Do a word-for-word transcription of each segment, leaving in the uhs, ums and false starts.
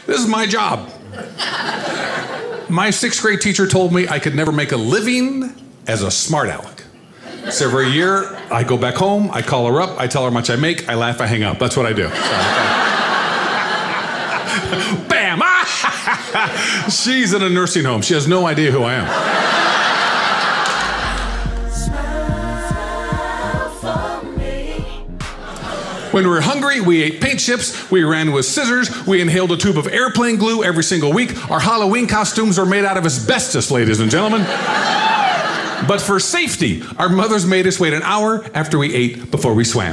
This is my job. My sixth grade teacher told me I could never make a living as a smart aleck. So every year, I go back home, I call her up, I tell her how much I make, I laugh, I hang up. That's what I do. Bam! Ah! She's in a nursing home. She has no idea who I am. When we were hungry, we ate paint chips, we ran with scissors, we inhaled a tube of airplane glue every single week. Our Halloween costumes are made out of asbestos, ladies and gentlemen. But for safety, our mothers made us wait an hour after we ate before we swam.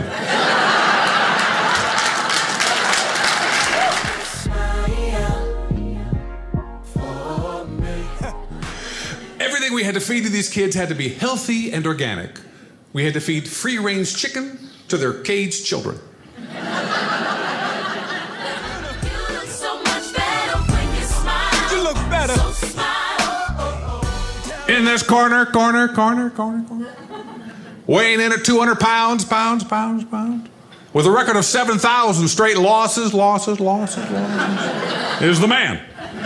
Everything we had to feed to these kids had to be healthy and organic. We had to feed free-range chicken to their caged children. You look better. In this corner, corner, corner, corner, corner. Weighing in at two hundred pounds, pounds, pounds, pounds. With a record of seven thousand straight losses, losses, losses, losses. Is the man.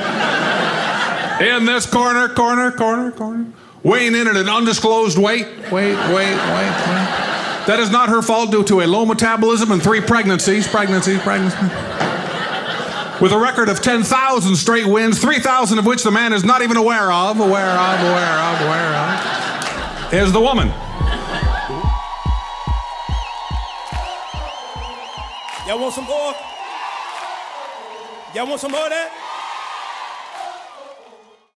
In this corner, corner, corner, corner. Weighing in at an undisclosed weight. Wait, wait, wait, wait. That is not her fault due to a low metabolism and three pregnancies, pregnancies, pregnancies. With a record of ten thousand straight wins, three thousand of which the man is not even aware of, aware of, aware of, aware of, is the woman. Y'all want some more? Y'all want some more of that?